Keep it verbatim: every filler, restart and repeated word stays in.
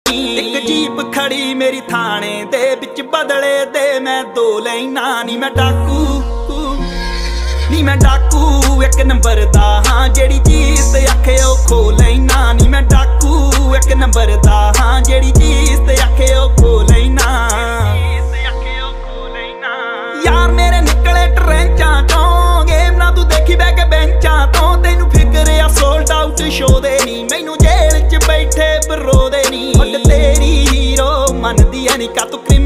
एक जीप खड़ी मेरी थाने दे बिच बदले दे मैं दो लैना नी मैं डाकू नी मैं डाकू एक नंबर दा हाँ जेड़ी चीज ते आखे ओ खो लैना नी मैं डाकू एक नंबर दा हाँ जेड़ी चीज ते आखे ओ खो लैना। यार मेरे निकले ट्रेंचां चों गेम ना तू देखी बैठ के बेंचां तो तेनू फिक्र आ सोल्ड आउट शो दे नी मैनू जेल च बैठे बरो दे नी तेरी हीरो मनदी है नी का तू